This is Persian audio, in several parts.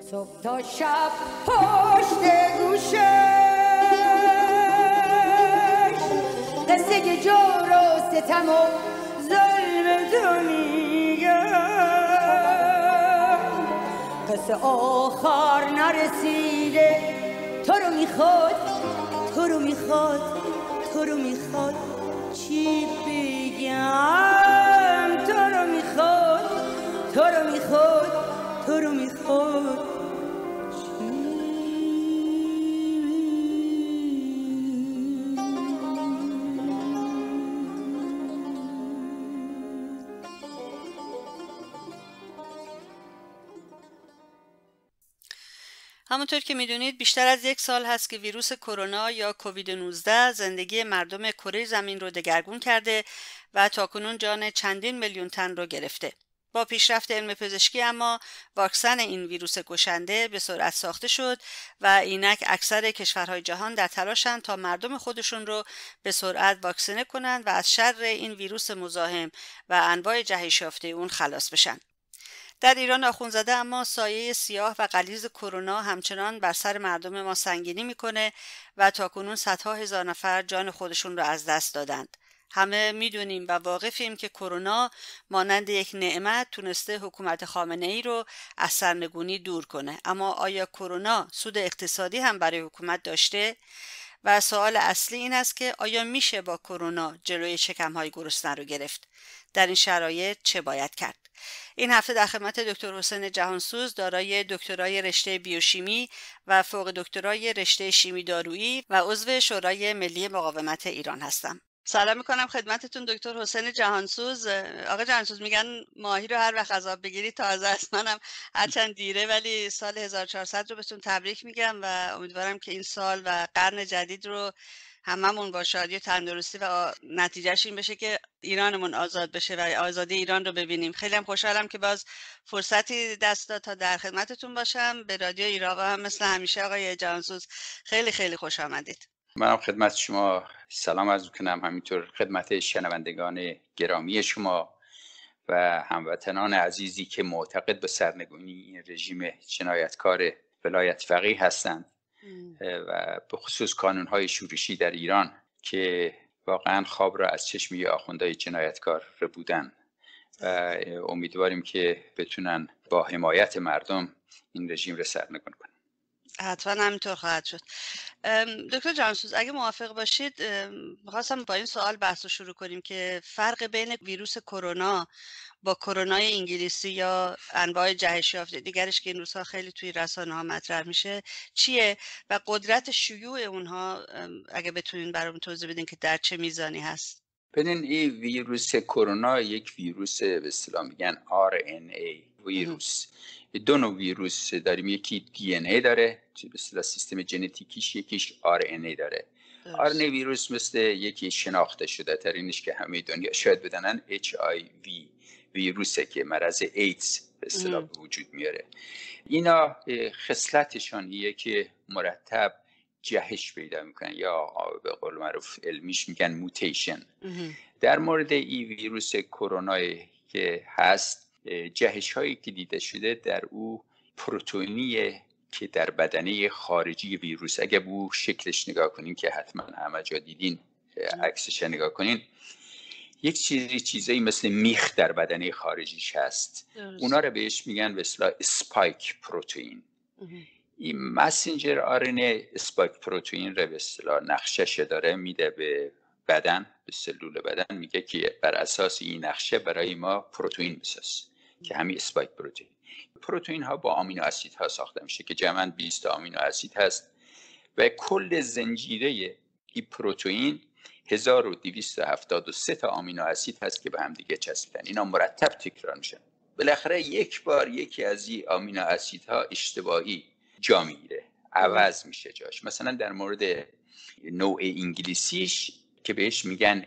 صبح تا شب پشت گوشش قصه جور و ستم و ظلم تو میگه، قصه آخر نرسیده، تو رو میخواد، تو رو میخواد، تو رو میخواد، چی بگم؟ تو رو میخواد، تو رو میخواد، تو رو میخواد. همونطور که میدونید بیشتر از 1 سال هست که ویروس کرونا یا کووید 19 زندگی مردم کره زمین رو دگرگون کرده و تاکنون جان چندین میلیون تن رو گرفته. با پیشرفت علم پزشکی اما واکسن این ویروس کشنده به سرعت ساخته شد و اینک اکثر کشورهای جهان در تلاشند تا مردم خودشون رو به سرعت واکسینه کنند و از شر این ویروس مزاحم و انواع جهش یافته اون خلاص بشن. در ایران آخونزاده اما سایه سیاه و غلیظ کرونا همچنان بر سر مردم ما سنگینی میکنه و تاکنون صدها هزار نفر جان خودشون رو از دست دادند. همه میدونیم و واقفیم که کرونا مانند یک نعمت تونسته حکومت خامنه‌ای رو از سرنگونی دور کنه، اما آیا کرونا سود اقتصادی هم برای حکومت داشته؟ و سوال اصلی این است که آیا میشه با کرونا جلوی شکم‌های گرسنه رو گرفت؟ در این شرایط چه باید کرد؟ این هفته در خدمت دکتر حسین جهانسوز دارای دکترای رشته بیوشیمی و فوق دکترای رشته شیمی دارویی و عضو شورای ملی مقاومت ایران هستم. سلام میکنم خدمتتون دکتر حسین جهانسوز. آقا جهانسوز، میگن ماهی رو هر وقت از آب بگیری تازه است. منم هرچند دیره ولی سال 1400 رو بهتون تبریک میگم و امیدوارم که این سال و قرن جدید رو هممون با شادی و تندرستی و نتیجهش این بشه که ایرانمون آزاد بشه و آزادی ایران رو ببینیم. خیلی هم خوشحالم که باز فرصتی دست داد تا در خدمتتون باشم. به رادیو ایراوا هم مثل همیشه آقای جهانسوز خیلی خیلی خوش آمدید. منم خدمت شما سلام عرض می‌کنم، همینطور خدمت شنوندگان گرامی شما و هموطنان عزیزی که معتقد به سرنگونی این رژیم جنایتکار ولایت فقیه هستند و به خصوص کانون‌های شورشی در ایران که واقعا خواب را از چشم آخوندهای جنایتکار ربودن و امیدواریم که بتونن با حمایت مردم این رژیم را سرنگون کنن. حتما همینطور خواهد شد. دکتر جهانسوز اگه موافق باشید می‌خواستم با این سوال بحث رو شروع کنیم که فرق بین ویروس کرونا با کرونای انگلیسی یا انواع جهش یافته دیگرش که این روزها خیلی توی رسانه‌ها مطرح میشه چیه و قدرت شیوع اونها اگه بتونین برام توضیح بدین که در چه میزانی هست؟ ببینید این ویروس کرونا یک ویروس به اصطلاح میگن RNA ویروس. دو نوع ویروس داریم، یکی DNA داره به اصطلاح سیستم ژنتیکیش، یکیش RNA داره. RNA ویروس مثل یکی شناخته شده ترینش که همه دنیا شاید بدونن HIV ویروسه که مرض ایدز به اصطلاح به وجود میاره. اینا خصلتشان اینه که مرتب جهش پیدا میکنن یا به قول معروف علمیش میگن موتیشن. در مورد این ویروس کرونا که هست، جهش هایی که دیده شده در او پروتئینی که در بدنه خارجی ویروس، اگه به شکلش نگاه کنین که حتما همه جا دیدین عکسش نگاه کنین، یک چیزایی مثل میخ در بدنه خارجیش هست. اونا رو بهش میگن به اصطلاح اسپایک پروتئین. این مسنجر آرنه اسپایک پروتئین رو به اصطلاح نقشه‌ش داره میده به بدن، به سلول بدن، میگه که بر اساس این نقشه برای ما پروتئین بساز که همین اسپایک پروتئین. پروتئین ها با آمینو اسید ها ساخته میشه که جمعاً 20 آمینو اسید هست و کل زنجیره این پروتئین 1273 تا آمینو اسید هست که به هم دیگه چسبیدن. اینا مرتب تکرار میشن. بالاخره یک بار یکی از این آمینو اسیدها اشتباهی جا میگیره، عوض میشه جاش. مثلا در مورد نوع انگلیسیش که بهش میگن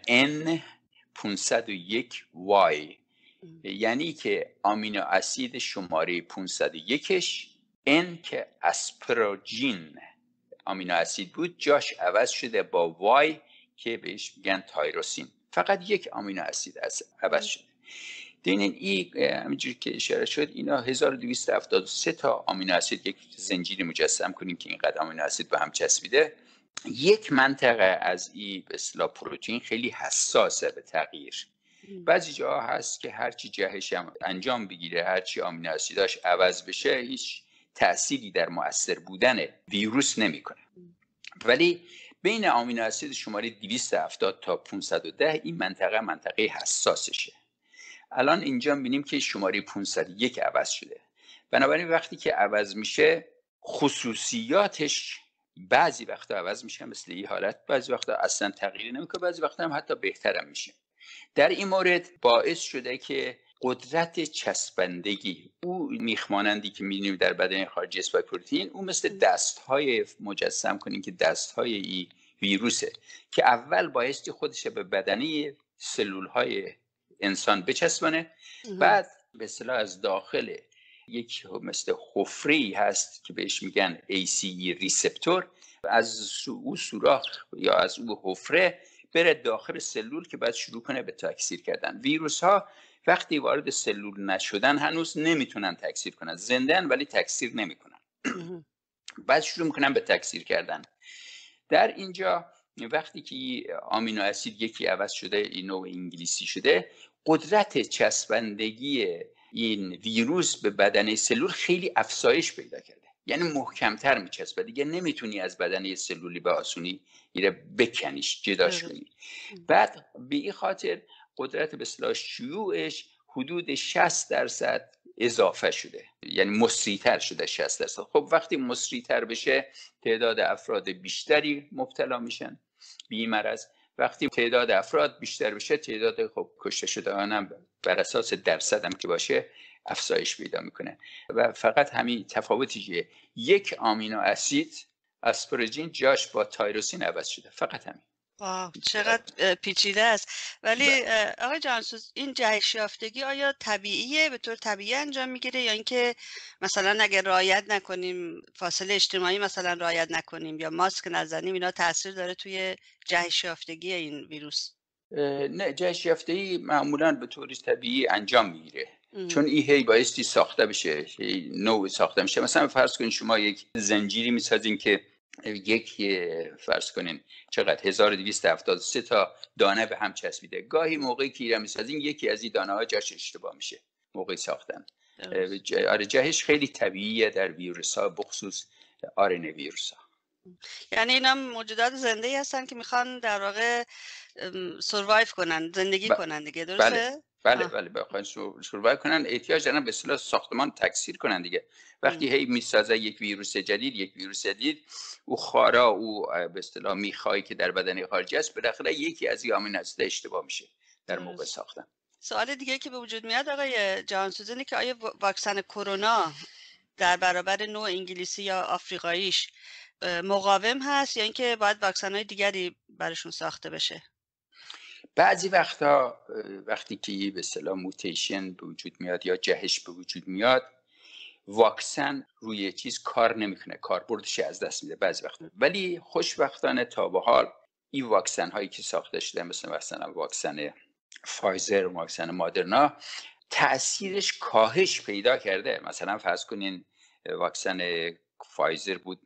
N501Y، یعنی که آمینو اسید شماره 501ش N که اسپراژین آمینو اسید بود جاش عوض شده با Y که بهش میگن تایروسین. فقط یک آمینو اسید عوض شده. این همینجوری که اشاره شد اینا 1273 تا آمینو اسید، یک زنجیری مجسم کنیم که اینقدر آمینو اسید به هم چسبیده. یک منطقه از این به اصطلاح پروتئین خیلی حساسه به تغییر. بعضی جاها هست که هرچی جهش انجام بگیره، هرچی آمینو اسیداش عوض بشه، هیچ تأثیری در مؤثر بودن ویروس نمیکنه. ولی بین آمینو اسید شماره 270 تا 510 این منطقه حساسشه. الان اینجا می‌بینیم که شماره 501 عوض شده. بنابراین وقتی که عوض میشه خصوصیاتش بعضی وقتا عوض میشه، مثل این حالت، بعضی وقتا اصلا تغییر نمیکنه، بعضی وقتا هم حتی بهترم میشه. در این مورد باعث شده که قدرت چسبندگی او میخمانندی که می‌بینیم در بدن خارجی اسپایک پروتئین، او مثل دست‌های مجسم کنیم که دست‌های این ویروسه که اول بایستی خودش به بدنه سلول‌های انسان بچسبانه، بعد به اصطلاح از داخل یک مثل حفره‌ای هست که بهش میگن ACE ریسپتور، از او سوراخ یا از او حفره بره داخل سلول که بعد شروع کنه به تکثیر کردن. ویروس ها وقتی وارد سلول نشدن هنوز نمیتونن تکثیر کنن، زنده‌ان ولی تکثیر نمیکنن. بعد شروع میکنن به تکثیر کردن. در اینجا وقتی که آمینو اسید یکی عوض شده، این نوع انگلیسی شده، قدرت چسبندگی این ویروس به بدن سلول خیلی افزایش پیدا کرده، یعنی محکمتر میچسبه، دیگه نمیتونی از بدن سلولی به آسونی ایره بکنیش، جداش کنی. بعد به این خاطر قدرت به اصطلاح شیوعش حدود 60% اضافه شده، یعنی مسریع‌تر شده 60%. خب وقتی مسریع‌تر بشه تعداد افراد بیشتری مبتلا میشن به این مرض. وقتی تعداد افراد بیشتر بشه تعداد خب کشته شدگان هم بر اساس درصد هم که باشه افزایش پیدا میکنه. و فقط همین تفاوتی که یک آمینو اسید اسپارژین جاش با تایروسین عوض شده، فقط همین. واو چقدر پیچیده است. ولی آقای جهانسوز این جهش یافتگی آیا طبیعیه، به طور طبیعی انجام میگیره، یا اینکه مثلا اگر رعایت نکنیم، فاصله اجتماعی مثلا رعایت نکنیم یا ماسک نزنیم، اینا تاثیر داره توی جهش یافتگی این ویروس؟ نه، جهش یافتگی معمولا به طور طبیعی انجام میگیره، چون این هی بایستی ساخته بشه، نوع ساخته میشه. مثلا فرض کنین شما یک زنجیری میسازین که یک فرض کنین چقدر 1273 تا دانه به هم چسبیده. گاهی موقعی که ایره میسازین یکی از این دانه ها جاش اشتباه میشه موقعی ساختن. آره جهش خیلی طبیعیه در ویروس ها، بخصوص آرن ویروس ها. یعنی اینا موجودات زنده ای هستن که میخوان در واقع سروایو کنن، زندگی کنن دیگه، درسته؟ بله بخواین سروایو کنن احتیاج دارن به اصطلاح ساختمان تکثیر کنن دیگه. وقتی هی میسازه یک ویروس جدید او خارا او به اصطلاح میخایی که در بدن خارجی است، بالاخره یکی از این آمینو اسید اشتباه میشه در موقع ساختن. سوال دیگه که به وجود میاد آقای جهانسوز اینه که آیا واکسن کرونا در برابر نوع انگلیسی یا آفریقاییش مقاوم هست، یا اینکه باید واکسن‌های دیگری براشون ساخته بشه؟ بعضی وقتا وقتی که به اصطلاح موتیشن به وجود میاد یا جهش به وجود میاد، واکسن روی چیز کار نمیکنه، کاربردش از دست میده بعضی وقتا. ولی خوشبختانه تا به حال این واکسن هایی که ساخته شده، مثلا واکسن فایزر و واکسن مادرنا، تأثیرش کاهش پیدا کرده. مثلا فرض کنین واکسن فایزر بود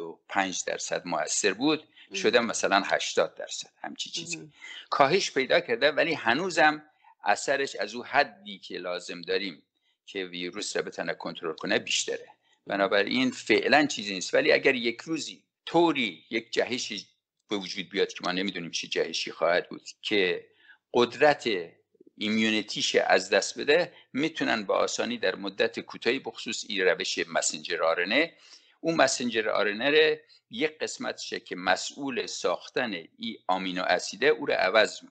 95% مؤثر بود، شده مثلا 80%، همچی چیزی کاهش پیدا کرده، ولی هنوزم اثرش از اون حدی که لازم داریم که ویروس را بتونه کنترل کنه بیشتره. بنابراین فعلا چیزی نیست. ولی اگر یک روزی طوری یک جهشی به وجود بیاد که ما نمیدونیم چه جهشی خواهد بود که قدرت ایمیونیتیش از دست بده، میتونن با آسانی در مدت کوتاهی، بخصوص این روش مسنجر آرنه، اون مسنجر آرنه یک قسمتشه که مسئول ساختن این آمینو اسیده، او رو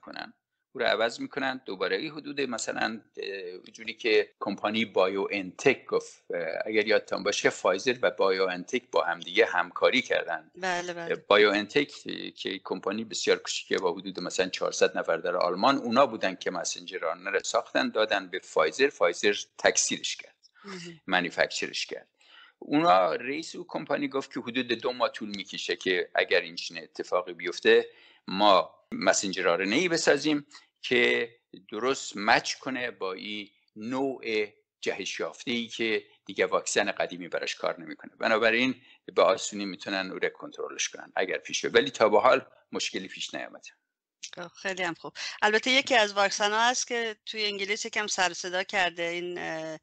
عوض میکنن دوباره. این حدود مثلا جوری که کمپانی بایو انتک گفت، اگر یادتون باشه فایزر و بایو انتک با هم دیگه همکاری کردن. بله. بایو انتک که کمپانی بسیار کوچیکه با حدود مثلا 400 نفر در آلمان، اونا بودن که مسنجر آرنه رو ساختن، دادن به فایزر تکثیرش کرد، مانیفکتچرش کرد. اونا رئیس او کمپانی گفت که حدود 2 ماه طول میکشه که اگر این چنین اتفاقی بیفته ما مسنجر آرنه‌ای بسازیم که درست مچ کنه با این نوع جهش یافته‌ای که دیگه واکسن قدیمی براش کار نمیکنه. بنابراین به آسونی میتونن اون رو کنترلش کنن اگر پیش بیاد، ولی تا به حال مشکلی پیش نیامده. خیلی هم خوب. البته یکی از واکسن ها هست که توی انگلیس یکم سر و صدا کرده، این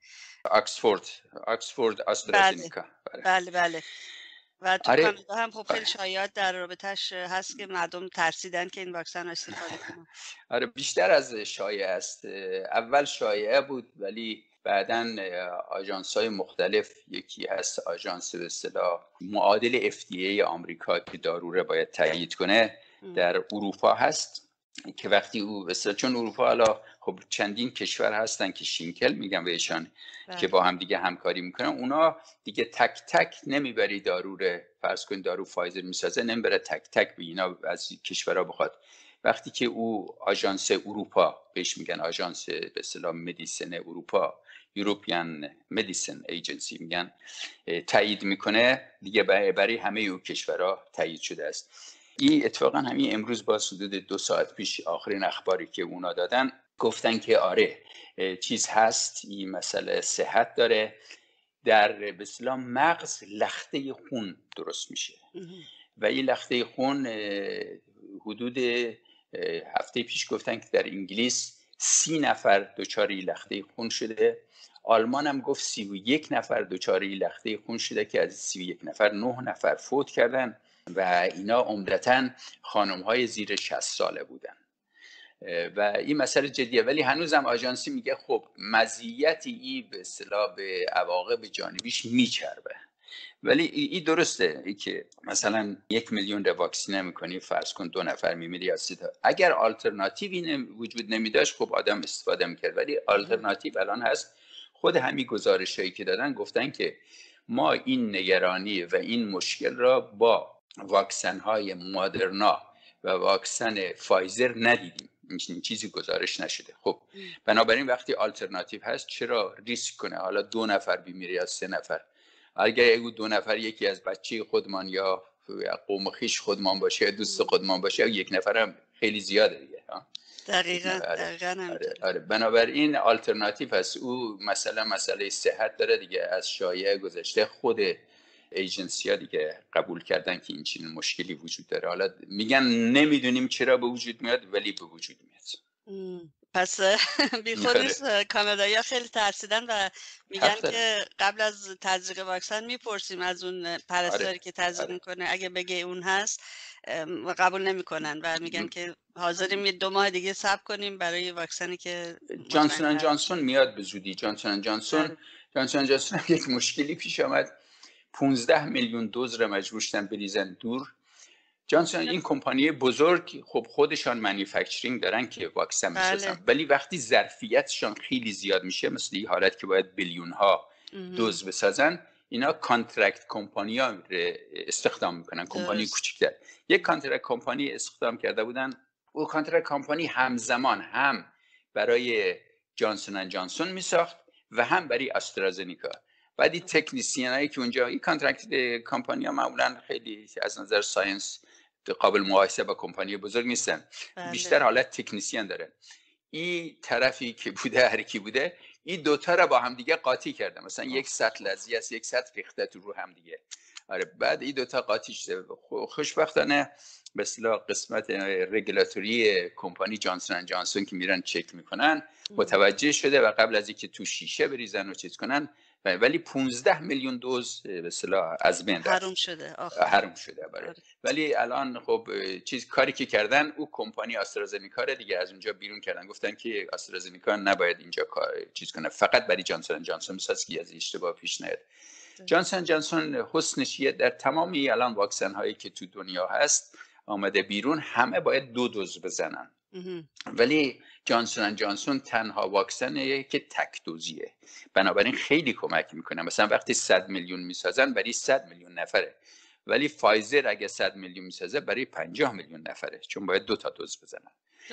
آکسفورد آسترازینیکا. بله و تو آره. کانادا هم خب خیلی شایعات در رابطه‌اش هست که مردم ترسیدن که این واکسن رو استفاده کنن. آره بیشتر از شایعه است. اول شایعه بود ولی بعداً آژانس‌های مختلف، یکی هست آژانس به اصطلاح معادل FDA آمریکا که دارو رو باید تایید کنه، در اروپا هست که وقتی او مثلا چون اروپا حالا خب چندین کشور هستن که شینکل میگن بهشان که با هم دیگه همکاری میکنن، اونا دیگه تک تک نمیبری دارو رو، فرض کن دارو فایزر میسازه نمیبره تک تک به اینا از کشورها بخواد. وقتی که او آژانس اروپا بهش میگن آژانس به اصطلاح مدیسن اروپا، یوروپیان مدیسن ایجنسی میگن، تایید میکنه دیگه برای همه او کشورها تایید شده است. این اتفاقا همین امروز با حدود 2 ساعت پیش آخرین اخباری که اونا دادن گفتن که آره چیز هست، این مسئله صحت داره، در به اصطلاح مغز لخته خون درست میشه و این لخته خون حدود هفته پیش گفتن که در انگلیس 30 نفر دچار لخته خون شده، آلمان هم گفت 31 نفر دچار لخته خون شده که از 31 نفر 9 نفر فوت کردن و اینا عمدتاً خانم‌های زیر 60 ساله بودن و این مسئله جدیه. ولی هنوزم آژانسی میگه خب مزیت این به اصطلاح به عواقب جانبیش میچربه، ولی این درسته ای که مثلا 1 میلیون رو واکسینه میکنی، فرض کن 2 نفر میمیری یا 3 تا، اگر آلترناتیوی وجود نمیداشت خب آدم استفاده میکرد، ولی آلترناتیو الان هست. خود همین گزارشایی که دادن گفتن که ما این نگرانی و این مشکل را با واکسن های مادرنا و واکسن فایزر ندیدیم، این چیزی گزارش نشده. خب بنابراین وقتی آلترناتیو هست چرا ریسک کنه حالا 2 نفر بیمیره یا 3 نفر؟ اگر اگه 2 نفر یکی از بچه خودمان یا قوم خویش خودمان باشه یا دوست خودمان باشه، یا 1 نفر هم خیلی زیاده دیگه. دقیقاً آره. بنابراین آلترناتیو هست. او مسئله صحت داره دیگه، از شایعه گذشته، خود ایجنسی ها دیگه قبول کردن که این چنین مشکلی وجود داره. حالا میگن نمیدونیم چرا به وجود میاد ولی به وجود میاد. پس بی خود نیست کانادایی‌ها خیلی ترسیدن و میگن که قبل از تزریق واکسن میپرسیم از اون پرستاری که تزریق میکنه، اگه بگه اون هست قبول نمیکنن و میگن که حاضریم 2 ماه دیگه صبر کنیم برای واکسنی که جانسون اند جانسون میاد به زودی. جانسون اند جانسون یک مشکلی پیش آمد، 15 میلیون دوز را مجبور شدن بریزن دور. جانسون این کمپانی بزرگ خب خودشان مانیفکتچرینگ دارن که واکسن میسازن، ولی وقتی ظرفیتشان خیلی زیاد میشه، مثل این حالت که باید بیلیون ها دوز بسازن، اینا کانترکت کمپانی ها استخدام میکنن، کمپانی کوچیک‌تر. یک کانترکت کمپانی استخدام کرده بودن، او کانترکت کمپانی همزمان هم برای جانسون اند جانسون میساخت و هم برای آسترازنیکا. بعد این تکنیسیانایی که اونجا، این کانترکت کمپانی ها معمولا خیلی از نظر ساینس قابل مقایسه با کمپانی بزرگ نیستن، بیشتر حالت تکنیسیان داره. این طرفی که بوده، هر کی بوده، این دوتا را با هم دیگه قاطی کرده، مثلا یک سطل لزی است، یک سطل ریخته تو رو هم دیگه. آره بعد این دوتا قاطی شده. خوشبختانه به اصطلاح قسمت رگولاتوری کمپانی جانسون اند جانسون که میرن چک میکنن متوجه شده و قبل از اینکه تو شیشه بریزن و چیز کنن، ولی 15 میلیون دوز به اصطلاح از بین رفت، حرام شده برای. ولی الان خب کاری که کردن، او کمپانی آسترازنیکا رو دیگه از اونجا بیرون کردن، گفتن که آسترازنیکا نباید اینجا چیز کنه، فقط برای جانسون اند جانسون میساز که از اشتباه پیش نیاد. جانسون جانسون حسنش در تمامی الان واکسن هایی که تو دنیا هست آمده بیرون همه باید 2 دوز بزنن، ولی جانسون اند جانسون تنها واکسنه که تک دوزیه، بنابراین خیلی کمک میکنه. مثلا وقتی 100 میلیون میسازن برای 100 میلیون نفره، ولی فایزر اگه 100 میلیون میسازه برای 50 میلیون نفره، چون باید 2 تا دوز بزنن.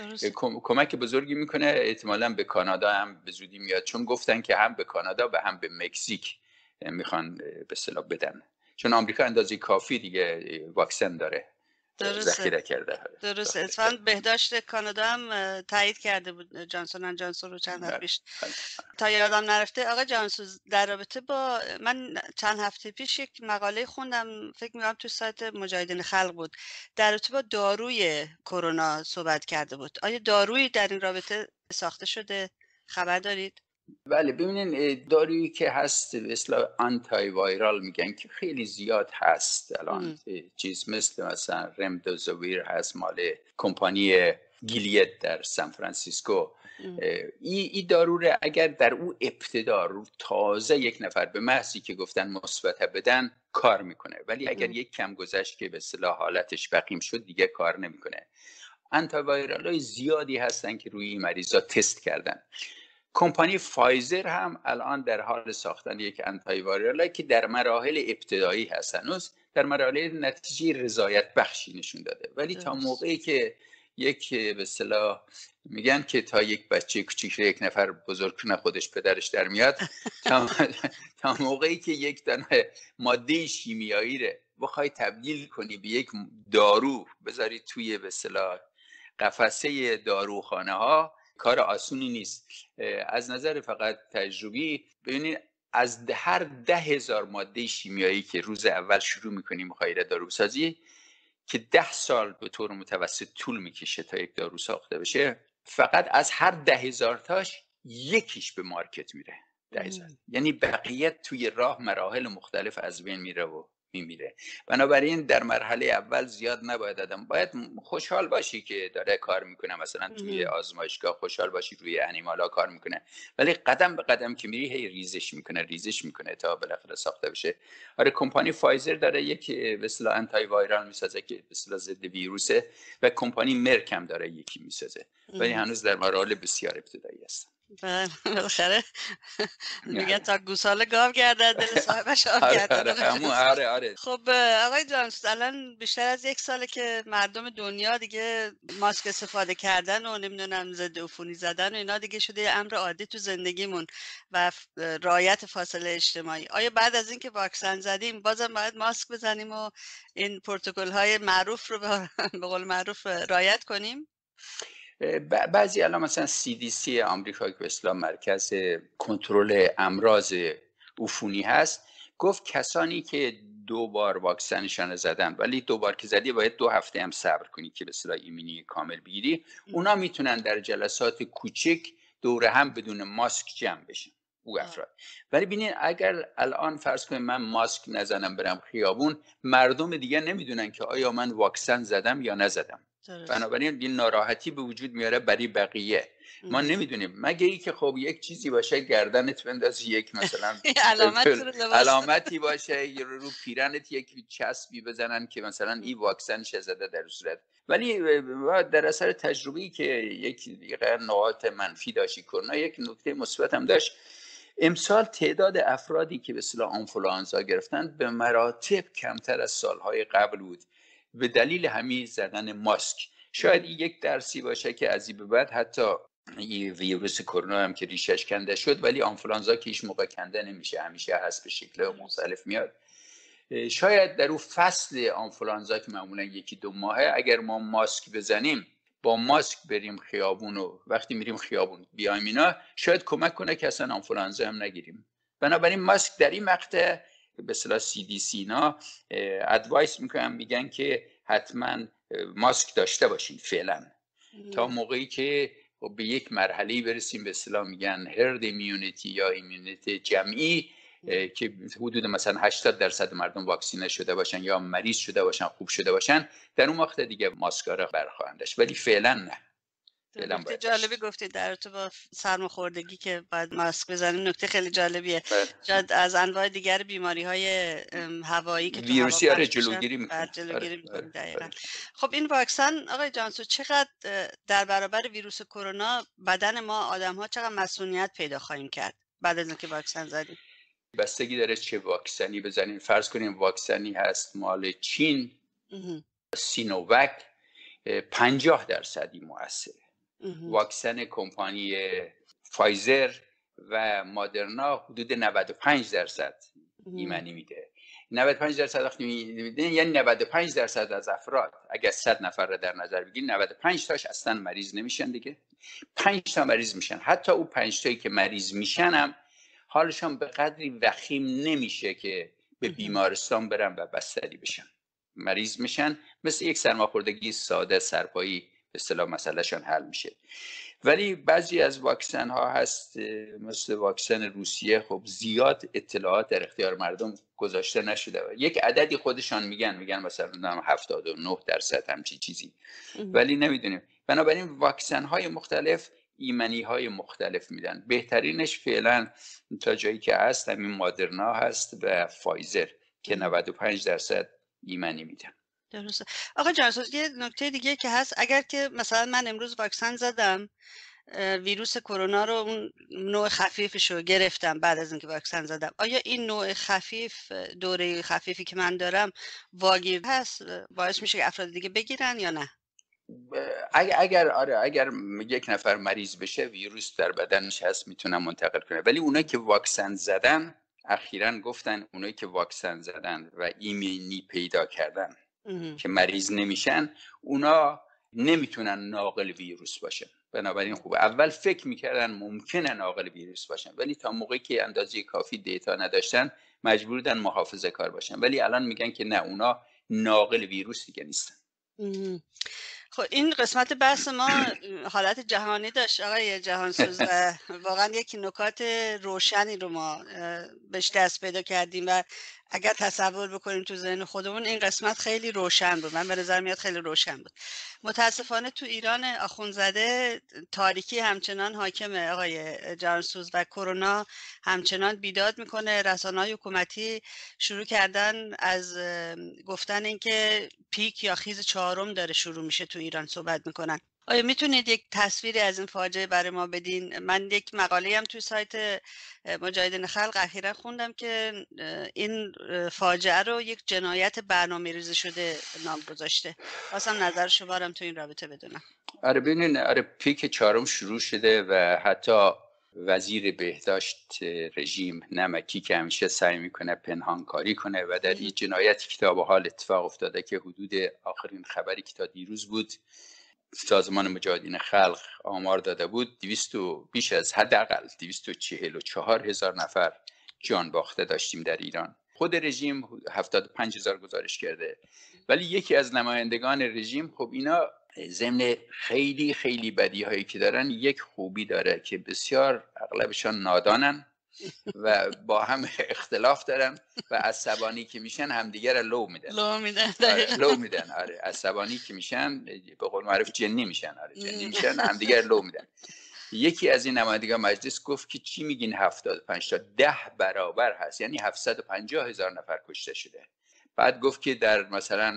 کمک بزرگی میکنه. احتمالاً به کانادا هم به زودی میاد، چون گفتن که هم به کانادا و هم به مکزیک میخوان به اصطلاح بدن، چون آمریکا اندازه کافی دیگه واکسن داره ذخیره کرده. درسته. اتفاقاً بهداشت کانادا هم تایید کرده بود جانسون اند جانسون رو چند وقت پیش. تا یادم نرفته آقای جانسون، در رابطه با من چند هفته پیش یک مقاله خوندم، فکر می‌کنم تو سایت مجاهدین خلق بود، در رابطه با داروی کرونا صحبت کرده بود. آیا دارویی در این رابطه ساخته شده؟ خبر دارید؟ بله، ببینین دارویی که هست به اصطلاح آنتای وایرال میگن که خیلی زیاد هست الان. چیز مثلا رمدوزویر هست مال کمپانی گیلیت در سان فرانسیسکو. این دارو رو اگر در او ابتدا رو تازه یک نفر به محضی که گفتن مثبت بدن کار میکنه، ولی اگر یک کم گذشت که به اصطلاح حالتش وخیم شد دیگه کار نمیکنه. آنتای وایرال های زیادی هستن که روی این مریضا تست کردن. کمپانی فایزر هم الان در حال ساختن یک آنتی وایرال که در مراحل ابتدایی هست، هنوز در مراحل نتیجه رضایت بخشی نشون داده، ولی تا موقعی که یک به اصطلاح میگن که تا یک بچه کوچیک یک نفر بزرگ کنه خودش پدرش در میاد، تا موقعی که یک دانه ماده شیمیایی رو بخوای تبدیل کنی به یک دارو بذاری توی به اصطلاح قفسه داروخانه ها، کار آسونی نیست. از نظر فقط تجربی ببینید از هر 10,000 ماده شیمیایی که روز اول شروع میکنیم مخایر داروسازی که 10 سال به طور متوسط طول میکشه تا یک دارو ساخته بشه، فقط از هر 10,000 تاش یکیش به مارکت میره. 10,000 یعنی بقیه توی راه مراحل مختلف از بین میره و میمیره. بنابراین در مرحله اول زیاد نباید آدم، باید خوشحال باشی که داره کار میکنه، مثلا توی آزمایشگاه خوشحال باشی روی انیمالا کار میکنه، ولی قدم به قدم که میری هی ریزش میکنه تا بالاخره ساخته بشه. آره، کمپانی فایزر داره یک به اصطلاح آنتی وایرال میسازه که به اصطلاح ضد ویروسه و کمپانی مرک هم داره یکی میسازه، ولی هنوز در مراحل بسیار ابتدایی است. بالاخره میگن تا گوساله گاو گردد دل صاحبش آب گردد. آره. خب آقای جانسون، الان بیشتر از 1 ساله که مردم دنیا دیگه ماسک استفاده کردن و نمیدونم ضد عفونی زدن و اینا دیگه شده امر عادی تو زندگیمون و رعایت فاصله اجتماعی. آیا بعد از اینکه واکسن زدیم بازم باید ماسک بزنیم و این پروتکل های معروف رو به قول معروف رعایت کنیم؟ بعضی الان مثلا CDC آمریکا که به اصطلاح مرکز کنترل امراض عفونی هست، گفت کسانی که 2 بار واکسنشان زدن ولی 2 بار که زدی باید 2 هفته هم صبر کنی که به اصطلاح ایمنی کامل بگیری، اونا میتونن در جلسات کوچک دوره هم بدون ماسک جمع بشن او افراد. ولی ببینید اگر الان فرض کنیم من ماسک نزنم برم خیابون، مردم دیگه نمیدونن که آیا من واکسن زدم یا نزدم. بنابراین این ناراحتی به وجود میاره برای بقیه. ما نمیدونیم مگه ای که خب یک چیزی باشه گردنت بندازی، یک مثلا علامتی باشه یا رو پیرنت یک چسبی بزنن که مثلا این واکسنش زده در صورت. ولی در اثر تجربه‌ای که یک نقاط منفی داشتی کرونا، یک نکته مثبت هم داشت. امسال تعداد افرادی که به اصطلاح آنفولانزا گرفتن به مراتب کمتر از سالهای قبل بود به دلیل همین زدن ماسک. شاید این یک درسی باشه که از این به بعد حتی این ویروس کرونا هم که ریشش کنده شد، ولی آنفولانزا که هیچ موقع کنده نمیشه، همیشه هست، به شکل مختلف میاد. شاید در اون فصل آنفولانزا که معمولا 1-2 ماهه اگر ما ماسک بزنیم، با ماسک بریم خیابون و وقتی میریم خیابون بیایم اینا، شاید کمک کنه که اصلا آنفولانزا هم نگیریم. بنابراین ماسک در این مقطع به اصطلاح CDC اینا ادوایس میگن که حتما ماسک داشته باشین فعلا تا موقعی که به یک مرحله برسیم به اصطلاح میگن هرد ایمیونیتی یا ایمیونیتی جمعی که حدود مثلا 80% مردم واکسینه شده باشن یا مریض شده باشن، خوب شده باشن، در اون وقت دیگه ماسک‌ها رو برخواهند داشت، ولی فعلا نه. نکته جالبی گفتید در رابطه با سرماخوردگی که باید ماسک بزنیم، نکته خیلی جالبیه. شاید از انواع دیگر بیماری‌های هوایی که ویروسی رو جلوگیری می‌کنه. دقیقاً. خب این واکسن آقای جانسون چقدر در برابر ویروس کرونا بدن ما آدم‌ها چقدر مسئولیت پیدا خواهیم کرد بعد از اینکه واکسن زدیم؟ بستگی داره چه واکسنی بزنین. فرض کنیم واکسنی هست مال چین، سینووک، 50% مؤثره. واکسن کمپانی فایزر و مادرنا حدود 95%. ایمنی میده. 95% وقتی میده یعنی 95% از افراد، اگر 100 نفر رو در نظر بگیرید 95 تاش اصلا مریض نمیشن دیگه، 5 تا مریض میشن. حتی اون 5 تایی که مریض میشن هم حالشون به قدری وخیم نمیشه که به بیمارستان برن و بستری بشن. مریض میشن مثل یک سرماخوردگی ساده سرپایی به اصطلاح مسئلهشون حل میشه. ولی بعضی از واکسن ها هست مثل واکسن روسیه، خب زیاد اطلاعات در اختیار مردم گذاشته نشده. یک عددی خودشان میگن مثلا 79% همچین چیزی، ولی نمیدونیم. بنابراین واکسن های مختلف ایمنی های مختلف میدن. بهترینش فعلا تا جایی که هست همین مادرنا هست و فایزر که 95% ایمنی میدن. درسته. آقا جانسوز، یه نکته دیگه که هست، اگر که مثلا من امروز واکسن زدم، ویروس کرونا رو اون نوع خفیفش رو گرفتم بعد از اینکه واکسن زدم، آیا این نوع خفیف، دوره خفیفی که من دارم واگیر هست، باعث میشه که افراد دیگه بگیرن یا نه؟ اگر یک نفر مریض بشه ویروس در بدنش هست میتونه منتقل کنه، ولی اونایی که واکسن زدن اخیراً گفتن اونایی که واکسن زدن و ایمنی پیدا کردن که مریض نمیشن اونا نمیتونن ناقل ویروس باشن. بنابراین خوبه. اول فکر میکردن ممکنه ناقل ویروس باشن، ولی تا موقعی که اندازه کافی دیتا نداشتن مجبور بودن محافظه کار باشن، ولی الان میگن که نه، اونا ناقل ویروس دیگه نیستن. خب این قسمت بحث ما حالت جهانی داشت آقای جهانسوز و واقعا یک نکات روشنی رو ما بهش دست پیدا کردیم و اگر تصور بکنیم تو ذهن خودمون این قسمت خیلی روشن بود. من به نظر میاد خیلی روشن بود. متاسفانه تو ایران آخوندزاده تاریکی همچنان حاکمه آقای جهانسوز و کرونا همچنان بیداد میکنه. رسانه‌های حکومتی شروع کردن از گفتن اینکه پیک یا خیز 4 داره شروع میشه تو ایران صحبت میکنن. آیا میتونید یک تصویری از این فاجعه برای ما بدین؟ من یک مقاله هم توی سایت مجاهدین خلق اخیرا خوندم که این فاجعه رو یک جنایت برنامه‌ریزی شده نام گذاشته. خواستم نظر شما رو تو این رابطه بدونم. آره ببینید، پیک 4 شروع شده و حتی وزیر بهداشت رژیم نمکی که همیشه سعی میکنه پنهان کاری کنه و در این جنایتی که تا به حال اتفاق افتاده که حدود آخرین خبری که تا دیروز بود سازمان مجاهدین خلق آمار داده بود بیش از حداقل 244,000 نفر جان باخته داشتیم در ایران. خود رژیم 75,000 گزارش کرده، ولی یکی از نمایندگان رژیم، خب اینا ضمن خیلی خیلی بدی هایی که دارن یک خوبی داره که بسیار اغلبشان نادانن و با هم اختلاف دارن و عصبانی که میشن همدیگر لو میدن. آره عصبانی که میشن به قول معروف جنی میشن. جنی میشن همدیگر لو میدن. یکی از این نمایندگان مجلس گفت که چی میگین 75 تا 10 برابر هست، یعنی 750,000 نفر کشته شده. بعد گفت که در مثلا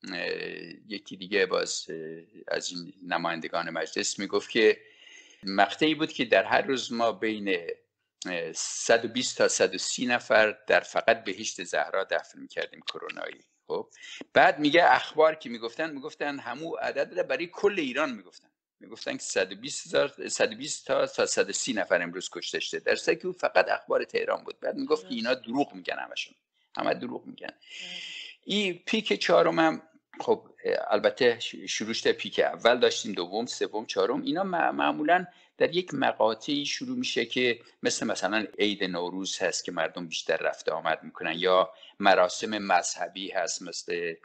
یکی دیگه باز از این نمایندگان مجلس میگفت که مقطعی بود که در هر روز ما بین 120 تا 130 نفر در فقط بهشت زهرا دفن میکردیم کرونایی. خب بعد میگه اخبار که میگفتن همون عدد رو برای کل ایران میگفتن که 120 تا 130 نفر امروز کشته شده، در صورتی که فقط اخبار تهران بود. بعد میگفت که اینا دروغ میگن، همه دروغ میگن. این پیک 4 هم خب البته شروعش پیک اول داشتیم، دوم، سوم، 4 اینا معمولا در یک مقاطعی شروع میشه که مثلا عید نوروز هست که مردم بیشتر رفت آمد میکنن، یا مراسم مذهبی هست مثل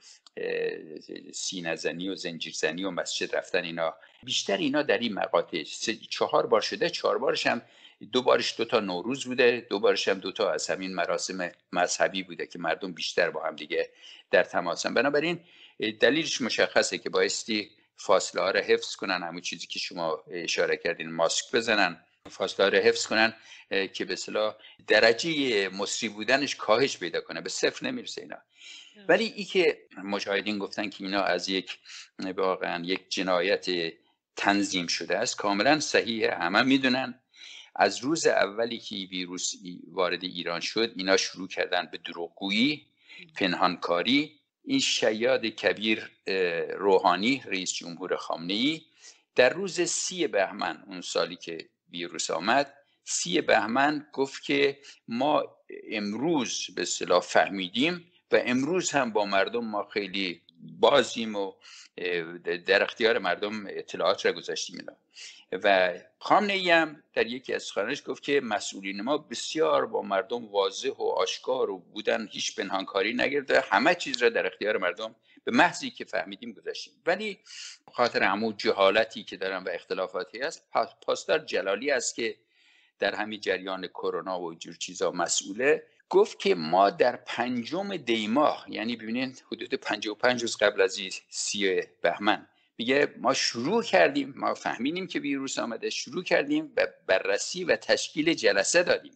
سینه زنی و زنجیر زنی و مسجد رفتن. اینا بیشتر اینا در این مقاطع 4 بار شده. 4 بارش هم 2 بارش 2 تا نوروز بوده، 2 بارش هم 2 تا از همین مراسم مذهبی بوده که مردم بیشتر با هم دیگه در تماسن. بنابراین دلیلش مشخصه که بایستی فاصله ها رو حفظ کنن، همون چیزی که شما اشاره کردین، ماسک بزنن، فاصله ها رو حفظ کنن که به اصطلاح درجه مصری بودنش کاهش پیدا کنه، به 0 نمیرسه اینا. ولی ای که مجاهدین گفتن که اینا از واقعا یک جنایت تنظیم شده است، کاملا صحیحه. همه میدونن از روز اولی که ویروس وارد ایران شد اینا شروع کردن به دروغگویی، پنهانکاری. این شیاد کبیر روحانی، رئیس جمهور خامنه‌ای، در روز 30 بهمن اون سالی که ویروس آمد، 30 بهمن گفت که ما امروز به اصطلاح فهمیدیم و امروز هم با مردم ما خیلی بازیم و در اختیار مردم اطلاعات را گذاشتیم اینا. و خامنه‌ای هم در یکی از سخنانش گفت که مسئولین ما بسیار با مردم واضح و آشکار و بودن، هیچ پنهانکاری نگرفته، همه چیز را در اختیار مردم به محضی که فهمیدیم گذاشتیم. ولی خاطر همون جهالتی که دارن و اختلافاتی هست، پاسدار جلالی است که در همین جریان کرونا و جور چیزا مسئوله، گفت که ما در 5 دی ماه، یعنی ببینید حدود 55 روز قبل از 30 بهمن، میگه ما شروع کردیم، ما فهمیدیم که ویروس آمده، شروع کردیم و بررسی و تشکیل جلسه دادیم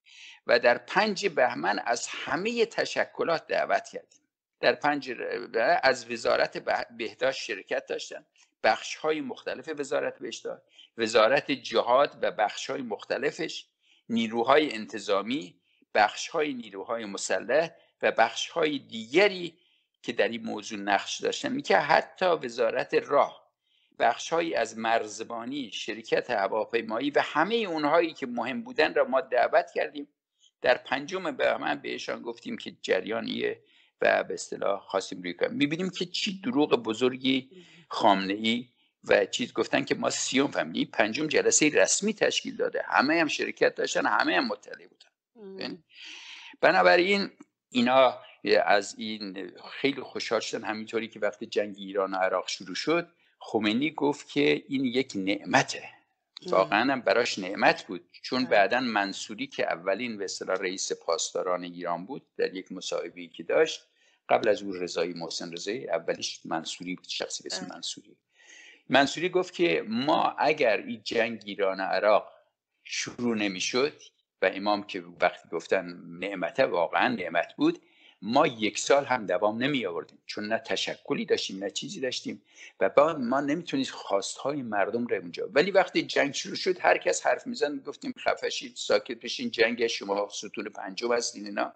و در 5 بهمن از همه تشکلات دعوت کردیم. در 5 از وزارت بهداشت شرکت داشتن، بخش‌های مختلف وزارت بهداشت، وزارت جهاد و بخش‌های مختلفش، نیروهای انتظامی، بخش‌های نیروهای مسلح و بخش‌های دیگری که در این موضوع نقش داشتن، میگه حتی وزارت راه، بخش‌هایی از مرزبانی، شرکت هواپیمایی و همه اونهایی که مهم بودن را ما دعوت کردیم. در 5 بهمن بهشان گفتیم که جریانیه و به اصطلاح خواستیم روی کنیم. میبینیم که چی دروغ بزرگی خامنه‌ای و چیز گفتن که ما 30 فهمیدیم، 5 جلسه رسمی تشکیل داده، همه هم شرکت داشتن، همه هم مطلع بودن. بنابراین اینا از این خیلی خوشحال شدن، همینطوری که وقتی جنگ ایران و عراق شروع شد خمینی گفت که این یک نعمته، واقعا هم براش نعمت بود، چون بعداً منصوری که اولین به اصطلاح رئیس پاسداران ایران بود، در یک مصاحبه‌ای که داشت قبل از او رضایی، محسن رضایی، اولیش منصوری بود، شخصی به اسم منصوری گفت که ما اگر این جنگ ایران و عراق شروع نمی‌شد و امام که وقتی گفتن نعمته واقعا نعمت بود، ما 1 سال هم دوام نمی آوردیم، چون نه تشکلی داشتیم نه چیزی داشتیم و بعد ما نمیتونید خواستهای مردم رو اونجا. ولی وقتی جنگ شروع شد هر کس حرف میزن، گفتیم خفه شید، ساکت بشین، جنگ شما ستون 5 هستین اینا.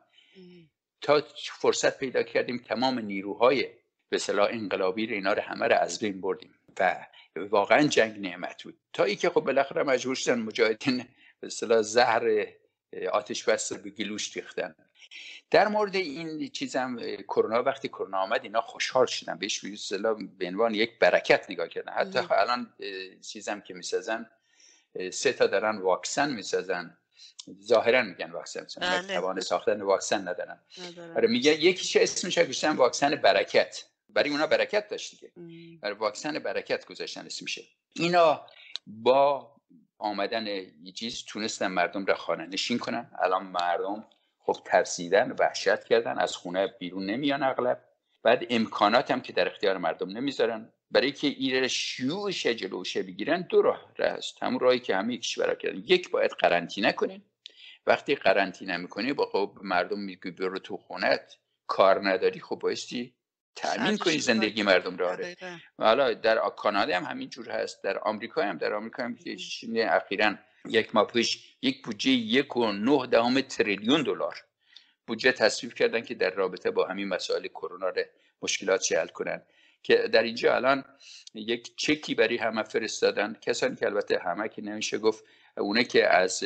تا فرصت پیدا کردیم تمام نیروهای به اصطلاح انقلابی رو، اینا رو همه رو از بین بردیم و واقعا جنگ نعمت بود. تا اینکه خب بالاخره مجبور شدن مجاهدین به اصطلاح زهر آتش بس رو به گلوش ریختن. در مورد این چیزم کرونا، وقتی کرونا آمد اینا خوشحال شدن، بهش به عنوان یک برکت نگاه کردن. حتی الان چیزم که میسازن 3 تا دارن واکسن میسازن، ظاهرا میگن واکسن میسازن، توان ساختن واکسن ندارن. آره میگه یکیش اسمش گذاشتن واکسن برکت، برای اونا برکت داشت دیگه، برای واکسن برکت گذاشتن اسمشه. اینا با آمدن یه چیز تونستن مردم را خانه نشین کنن. الان مردم خب ترسیدن، وحشت کردن، از خونه بیرون نمیان اغلب. بعد امکانات هم که در اختیار مردم نمیذارن. برای که ایره شیوعش جلوشه بگیرن 2 راه هست، همون راهی که همه کشورها کردن. یک، باید قرنطینه کنین. وقتی قرنطینه میکنی با خب مردم میگی برو تو خونت، کار نداری، خب بایستی تأمین کنی زندگی مردم رو. حالا در کانادا هم همین جور هست، در آمریکا هم که اخیراً 1 ماه پیش یک بودجه 1.9 تریلیون دلار بودجه تصویب کردن که در رابطه با همین مسائل کرونا رو مشکلات حل کنن. که در اینجا الان یک چکی برای همه فرستادن، کسانی که البته همه که نمیشه گفت، اونه که از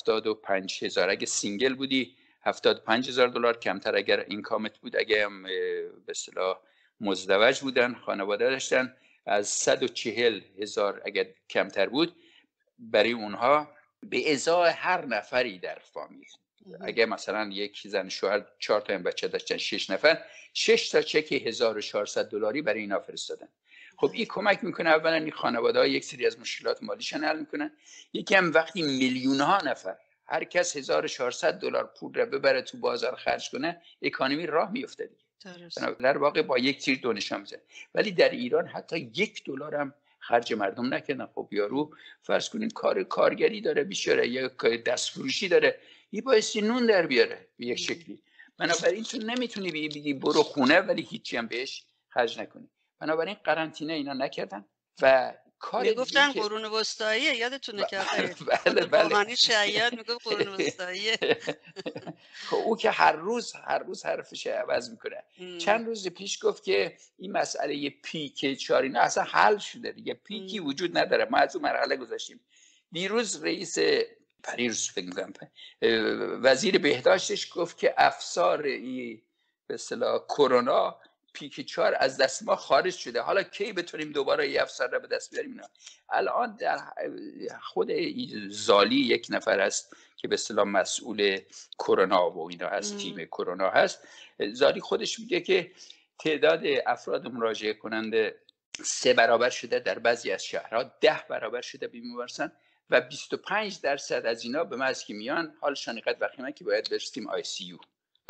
75,000 اگه سینگل بودی 75,000 دلار کمتر، اگر اینکامت بود، اگه به اصطلاح مزدوج بودن، خانواده داشتن، از 140,000 اگر کمتر بود، برای اونها به ازای هر نفری در فامیل، اگه مثلا یک زن شوهر 4 تا بچه داشتن، 6 نفر، 6 تا چک 1400 دلاری برای اینا فرستادن. خب این کمک میکنه اولا این خانواده‌ها یک سری از مشکلات مالیشون حل میکنن. یکی هم وقتی میلیون ها نفر هر کس 1400 دلار پول رو ببره تو بازار خرج کنه، اکانومی راه میفته دیگه. در واقع با یک تیر دو نشان میزنه. ولی در ایران حتی 1 دلار هم خرج مردم نکردن. خب یارو فرض کنین کارگری داره بیچاره، یا دستفروشی داره، این بایستی نون در بیاره به یک شکلی. بنابراین تو نمیتونی بگی برو خونه ولی هیچی هم بهش خرج نکنی. بنابراین قرنطینه اینا نکردن و کار میگفتن قرون وسطاییه، یادتونه که آقای بله شیاد میگفت قرون وسطاییه. خب او که هر روز حرفش عوض میکنه. چند روز پیش گفت که این مسئله پیک چارینا اصلا حل شده دیگه، پیکی وجود نداره، ما از اون مرحله گذاشتیم. دیروز رئیس پریروز فکر می‌کنم وزیر بهداشتش گفت که افسار به اصطلاح کرونا پیک 4 از دست ما خارج شده، حالا کی بتونیم دوباره یه افسر رو به دست بیاریم اینا. الان در خود زالی یک نفر است که به اصطلاح مسئول کرونا و اینا از تیم کرونا هست. زالی خودش میگه که تعداد افراد مراجعه کننده 3 برابر شده در بعضی از شهرها، 10 برابر شده به بیمارستان و 25% از اینا به محض که میان حالشان اینقدر وخیمه که باید برسیم آی سی یو.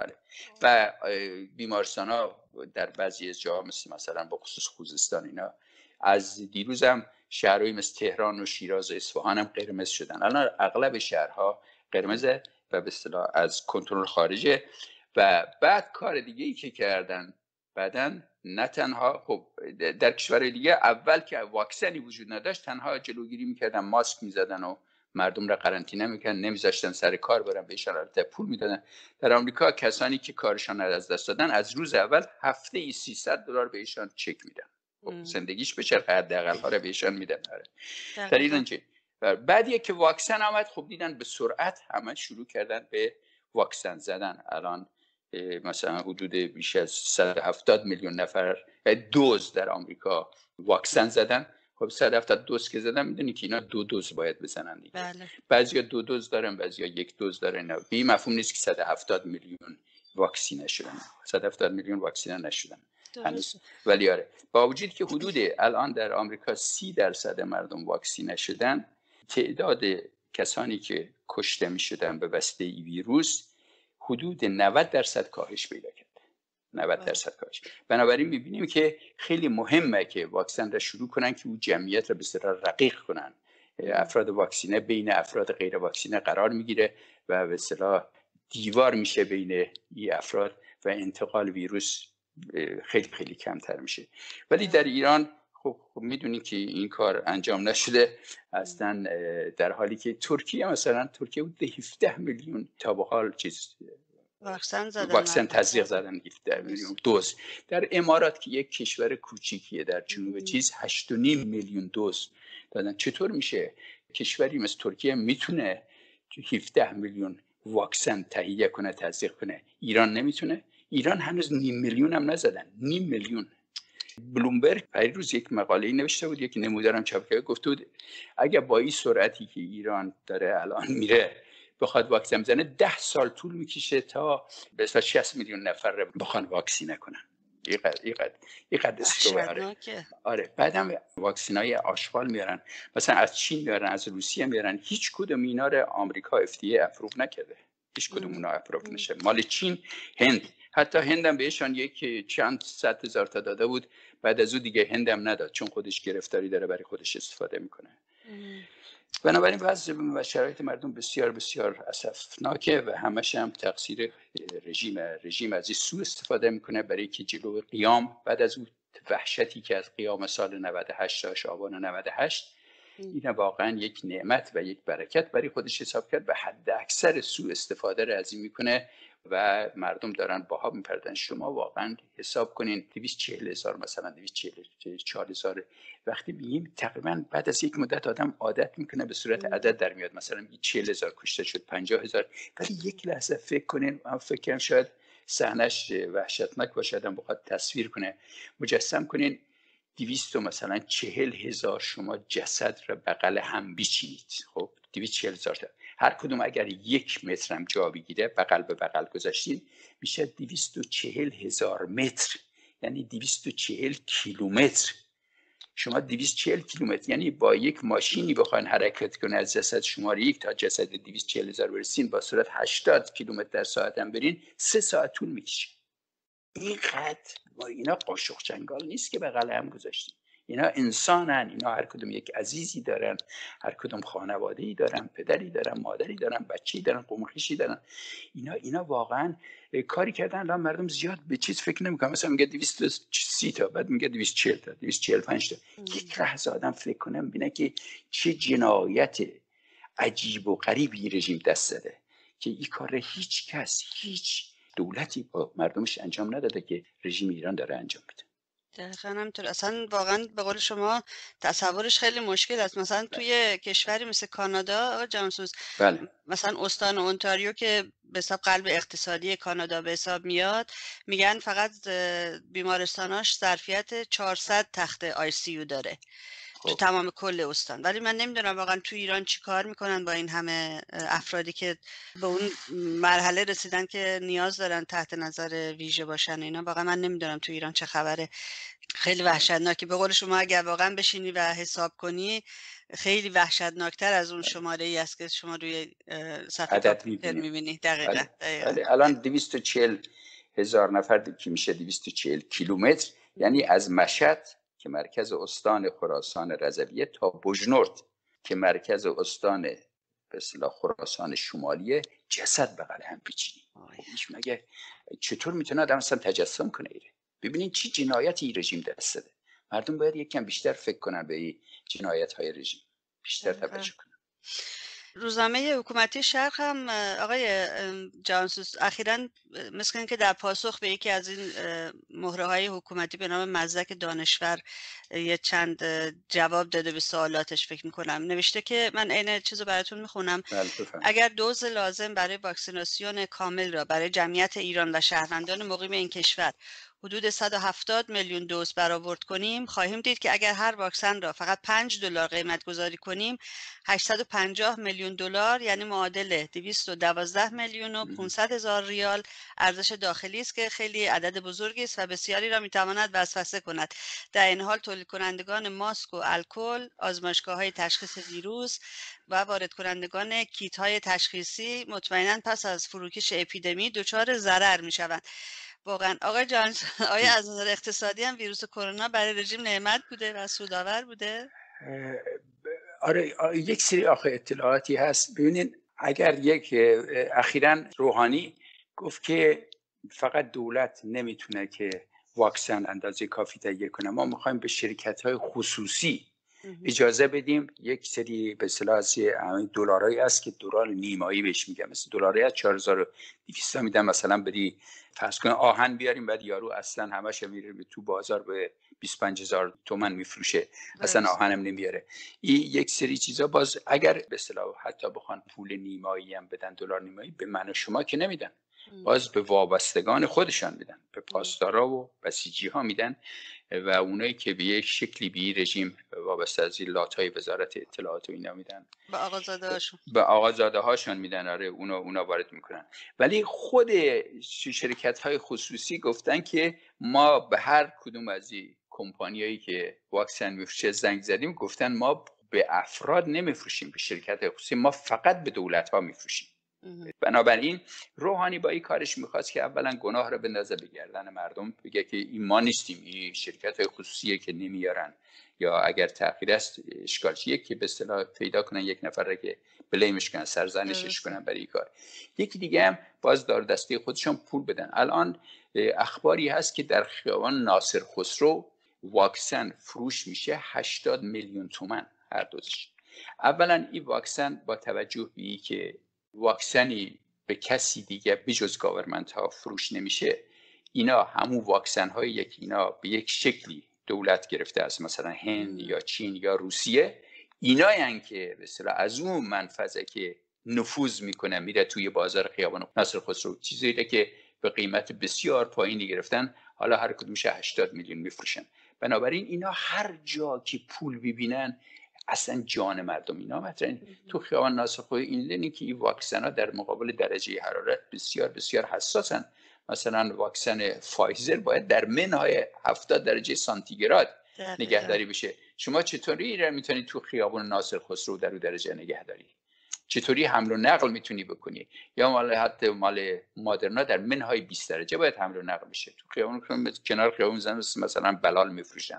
و بیمارستان ها در بعضی از جاها مثلا به خصوص خوزستان اینا از دیروز هم شهرهایی مثل تهران و شیراز و اصفهان هم قرمز شدن. الان اغلب شهرها قرمزه و به اصطلاح از کنترل خارجه. و بعد کار دیگه ای که کردن بعدن، نه تنها خب در کشورهای دیگه اول که واکسنی وجود نداشت تنها جلوگیری میکردن، ماسک میزدن و مردم را قرنطینه میکردن، نمیذاشتن سر کار برن، بهشون البته پول میدادن. در آمریکا کسانی که کارشان از دست دادن از روز اول هفته ای $300 بهشون چک میدن، خب زندگیش بچرخه، حداقل ها رو بهشون میدن. در ایران چه بعدیه که واکسن آمد، خب دیدن به سرعت همه شروع کردن به واکسن زدن. الان مثلا حدود بیش از 170 میلیون نفر دوز در آمریکا واکسن زدن. خب 170 دوز که زدن، میدونی که اینا 2 دوز باید بزنن دیگه. بله. بعضیا 2 دوز دارن، بعضیا 1 دوز دارن. به این مفهوم نیست که 170 میلیون واکسینه شدن، 170 میلیون واکسینه نشدن هنوز. ولی آره، با وجود که حدود الان در آمریکا 30% مردم واکسینه شدن، تعداد کسانی که کشته میشدن به واسطه این ویروس حدود 90% کاهش پیدا کرد. 90% کاهش. بنابراین میبینیم که خیلی مهمه که واکسن را شروع کنن که اون جمعیت را به اصطلاح رقیق کنن. افراد واکسینه بین افراد غیر واکسینه قرار میگیره و به اصطلاح دیوار میشه بین این افراد و انتقال ویروس خیلی خیلی کمتر میشه. ولی در ایران خب میدونی که این کار انجام نشده اصلا، در حالی که ترکیه مثلا حدود 17 میلیون تا به حال واکسن تزریق زدن، 17 میلیون دوز. در امارات که یک کشور کوچیکیه در جنوب 8.5 میلیون دوز دادن. چطور میشه کشوری مثل ترکیه میتونه 17 میلیون واکسن تهیه کنه، تزریق کنه؟ ایران نمیتونه. ایران هنوز 0.5 میلیون هم نزدن. 0.5 میلیون. بلومبرگ پیروز یک مقاله‌ای نوشته بود، یک نمودارم چاپ کرده، گفته بود اگه با این سرعتی که ایران داره الان میره بخواد واکسن بزنه 10 سال طول میکشه تا به اصلا 60 میلیون نفر رو بخوان واکسینه کنن. اینقدر استواره. آره. بعدم واکسینای آشغال میارن، مثلا از چین میارن، از روسیه میارن. هیچ کدوم اینا رو آمریکا FDA اپروو نکرده. هیچ کدوم اونا اپروو نشه. مال چین، هند، حتی هندم بهشان یک چند 100,000 تا داده بود، بعد از اون دیگه هندم نداد چون خودش گرفتاری داره، برای خودش استفاده میکنه. بنابراین وضع و شرایط مردم بسیار بسیار اسفناکه و همش هم تقصیر رژیم از این سوء استفاده میکنه برای که جلو قیام، بعد از اون وحشتی که از قیام سال 98 تا آبان 98 این واقعا یک نعمت و یک برکت برای خودش حساب کرد و حد اکثر سوء استفاده را از این میکنه و مردم دارن باها میپردن. شما واقعا حساب کنین 240,000 مثلا 244,000 وقتی میگیم تقریبا بعد از یک مدت آدم عادت میکنه، به صورت عدد در میاد. مثلا میگه 40,000 کشته شد، 50,000. ولی یک لحظه فکر کنین، من فکر کنم شاید صحنه‌اش وحشتناک باشه، آدم بخواد تصویر کنه، مجسم کنین 240,000 شما جسد را بغل هم بیچینید. خب 240,000 تا هر کدوم اگر 1 متر هم جا بگیره، بغل به بغل گذاشتین، میشه 240,000 متر، یعنی 240 کیلومتر. شما 240 کیلومتر یعنی با یک ماشینی بخواین حرکت کنه از جسد شماره 1 تا جسد 240,000 برسین، با سرعت 80 کیلومتر در ساعت هم برین، 3 ساعت طول میکشه. اینقدر اینا قاشق چنگال نیست که بغل هم گذاشتیم. اینا انسانن، اینا هر کدوم یک عزیزی دارن، هر کدوم خانواده‌ای دارن، پدری دارن، مادری دارن، بچه‌ای دارن، قومخیشی دارن. اینا واقعا کاری کردن. الان مردم زیاد به چیز فکر نمی‌کنن، مثلا میگه 230 تا، بعد میگه 240 تا، 245 تا. یک لحظه آدم فکر کنه ببینه که چه جنایت عجیب و غریبی رژیم دست زده که این کار هیچ کس، هیچ دولتی با مردمش انجام نداده که رژیم ایران داره انجام میده. دقیقاً همینطور. اصلا واقعا به قول شما تصورش خیلی مشکل است. مثلا توی کشوری مثل کانادا آقا جانسوس، بله مثلا استان اونتاریو که به حساب قلب اقتصادی کانادا به حساب میاد، میگن فقط بیمارستاناش ظرفیت 400 تخت آی سی یو داره تو خب تمام کل استان. ولی من نمیدونم واقعا تو ایران چی کار میکنن با این همه افرادی که به اون مرحله رسیدن که نیاز دارن تحت نظر ویژه باشن. اینا واقعا من نمیدونم تو ایران چه خبره. خیلی وحشتناکه. به قول شما اگر واقعا بشینی و حساب کنی، خیلی وحشتناکتر از اون شماره ای است که شما روی صفحه عدد کامپیوتر میبینیم. میبینی. دقیقا بله دقیقا. بله الان 240,000 نفر که میشه 240 کیلومتر، یعنی از مشهد که مرکز استان خراسان رضویه تا بوجنورد که مرکز استان به اصطلاح خراسان شمالیه، جسد بغل هم پیچیدیم. هیچ مگه چطور میتونه آدم اصلا تجسم کنه ایره؟ ببینین چی جنایتی این رژیم دست داده. مردم باید یک کم بیشتر فکر کنن به این جنایت های رژیم، بیشتر توجه کنن. روزنامه حکومتی شرق هم آقای جانسوس اخیراً مثل اینکه در پاسخ به یکی از این مهره های حکومتی به نام مزدک دانشور یه چند جواب داده به سوالاتش، فکر میکنم نوشته که من عین چیزو براتون میخونم. اگر دوز لازم برای واکسیناسیون کامل را برای جمعیت ایران و شهروندان مقیم این کشور حدود 170 میلیون دوز برآورد کنیم، خواهیم دید که اگر هر واکسن را فقط $5 قیمت گذاری کنیم، 850 میلیون دلار یعنی معادل 212 میلیون و 500 هزار ریال ارزش داخلی است که خیلی عدد بزرگی است و بسیاری را میتواند وسوسه کند. در این حال تولید کنندگان ماسک و الکل، آزمایشگاه‌های تشخیص ویروس و وارد کنندگان کیت‌های تشخیصی مطمئناً پس از فروکش اپیدمی دچار ضرر میشوند. واقعا آقای جانس، آیا از نظر اقتصادی هم ویروس کرونا برای رژیم نعمت بوده و سودآور بوده؟ آره یک سری آخه اطلاعاتی هست. ببینین اگر اخیراً روحانی گفت که فقط دولت نمیتونه که واکسن اندازه کافی تهیه کنه، ما میخوایم به شرکت‌های خصوصی اجازه بدیم یک سری به اصطلاح دلارایی است که دلار نیمایی بهش میگم، مثل دلاری از 4200 میدن مثلا بدی فرض کن آهن بیاریم، بعد یارو اصلا همش میره تو بازار به 25,000 تومان میفروشه، اصلا آهنم نمیاره. این یک سری چیزا باز اگر به اصطلاح حتی بخوان پول نیمایی هم بدن، دلار نیمایی، به من و شما که نمیدن، باز به وابستگان خودشان میدن، به پاسدارا و بسیجی ها میدن و اونایی که به یک شکلی به رژیم وابسته از این لاتای وزارت اطلاعات و اینا میدن، به آقازاده هاشون میدن. آره اونا وارد میکنن. ولی خود شرکت های خصوصی گفتن که ما به هر کدوم از این کمپانیایی که واکسن میفروشه زنگ زدیم، گفتن ما به افراد نمیفروشیم، به شرکت های خصوصی، ما فقط به دولت ها میفروشیم. بنابراین روحانی با این کارش میخواست که اولا گناه رو بندازه به گردن مردم، بگه که این ما نیستیم، این شرکت های خصوصیه که نمیارن، یا اگر تأخیر است اشکال چیه که به اصطلاح پیدا کنن یک نفر را که بلیمش کنن، سرزنشش کنن برای این کار. یکی دیگه هم باز دار دسته خودشون پول بدن. الان اخباری هست که در خیابان ناصر خسرو واکسن فروش میشه 80 میلیون تومان هر دوزش. اولا این واکسن با توجه به این که واکسنی به کسی دیگه بجز گاورمنت ها فروش نمیشه، اینا همون واکسن های اینا به یک شکلی دولت گرفته از مثلا هند یا چین یا روسیه، اینا یعنی که به اصطلاح از اون منفذه که نفوذ میکنه میره توی بازار خیابان ناصر خسرو، چیزی که به قیمت بسیار پایینی گرفتن، حالا هر کدومش 80 میلیون میفروشن. بنابراین اینا هر جا که پول ببینن اصلا جان مردم اینا مطرحن. تو خیابان ناصر خسرو این که این واکسن ها در مقابل درجه حرارت بسیار بسیار حساسن. مثلا واکسن فایزر باید در منهای 70 درجه سانتیگراد نگهداری بشه. شما چطوری میتونید تو خیابان ناصر خسرو در اون درجه نگهداری؟ چطوری حمل و نقل میتونی بکنی؟ یا حتی مال مادرنا در منهای 20 درجه باید حمل و نقل بشه. تو خیابان کنار خیابان مثلا بلال میفروشن،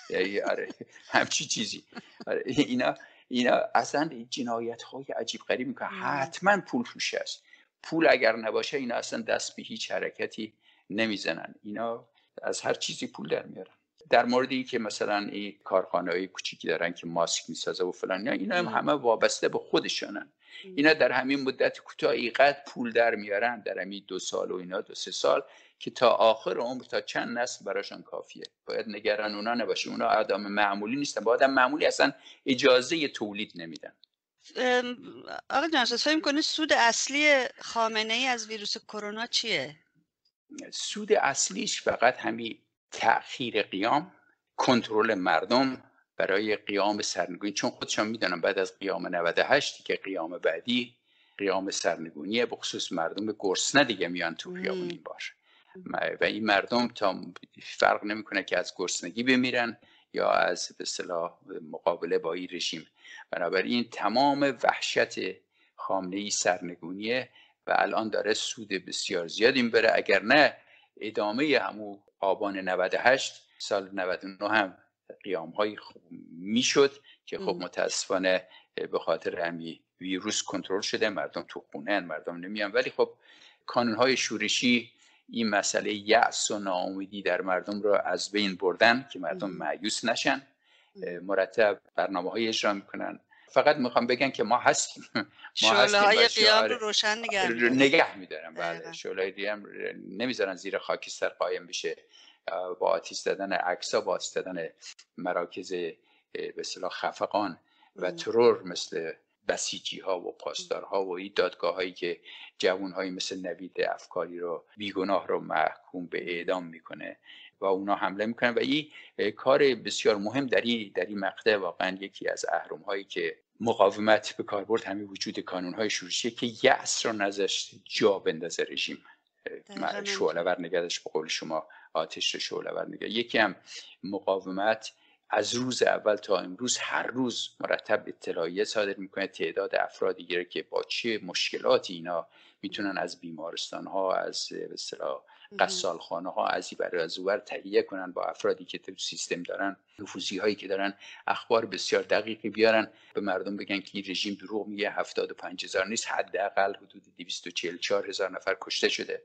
آره همچی چیزی. آره اینا اصلا جنایت های عجیب غریب میکنن. حتما پول توش است. پول اگر نباشه اینا اصلا دست به هیچ حرکتی نمیزنن. اینا از هر چیزی پول در میارن. در موردی که مثلا این کارخانه‌های کوچیکی دارن که ماسک میسازه و فلان، اینا هم همه وابسته به خودشونن. اینا در همین مدت کوتاه اینقدر پول در میارن، در همین 2 سال و اینا 2-3 سال، که تا آخر عمر، تا چند نسل براشون کافیه. باید نگران اونا نباشیم. اونا آدم معمولی نیستن. با آدم معمولی اصلا اجازه تولید نمیدن. آقای جانسوس، فکر می‌کنید سود اصلی خامنه‌ای از ویروس کرونا چیه؟ سود اصلیش فقط همین تأخیر قیام، کنترل مردم برای قیام سرنگونی. چون خودشان میدونن بعد از قیام 98 که قیام بعدی قیام سرنگونیه، به خصوص مردم گرسنه دیگه میان تو خیابون این بار. و این مردم تا فرق نمیکنه که از گرسنگی بمیرن یا از به اصطلاح مقابله با این رژیم. بنابراین تمام وحشت خامنه‌ای سرنگونیه و الان داره سود بسیار زیادی میبره. اگر نه ادامه همون آبان 98 سال 99 هم قیام های میشد که خب متاسفانه به خاطر همین ویروس کنترل شده، مردم تو خونه، مردم نمیان. ولی خب کانون های شورشی این مسئله یأس و ناامیدی در مردم رو از بین بردن که مردم مایوس نشن، مرتب برنامه‌های اجرا میکنن. فقط میخوام بگن که ما هستیم. شعله‌های قیام رو روشن نگه میدارن. بله، شعله‌های قیام نمیذارن زیر خاکستر قایم بشه. با آتش زدن عکس‌ها، با آتش زدن مراکز به اصطلاح خفقان و ترور مثل بسیجی ها و پاسدارها و این دادگاه هایی که جوان هایی مثل نوید افکاری رو بیگناه رو محکوم به اعدام میکنه و اونا حمله میکنن. و این کار بسیار مهم در این مقطع واقعا یکی از اهرم هایی که مقاومت به کار برد همین وجود کانون های شورشی که یأس رو نذاشت جا بندازه رژیم، شعله‌ور نگهش، به قول شما آتش رو شعله‌ور نگه. یکی هم مقاومت از روز اول تا امروز هر روز مرتب اطلاعیه صادر میکنه تعداد افرادی گیره که با چه مشکلاتی اینا میتونن از بیمارستان ها، از به اصطلاح قصالخانه ها، از این برای از اونور تهیه کنن با افرادی که تو سیستم دارن، نفوذی هایی که دارن، اخبار بسیار دقیقی بیارن به مردم بگن که این رژیم دروغ میگه، 75,000 نیست، حداقل حدود 244,000 نفر کشته شده.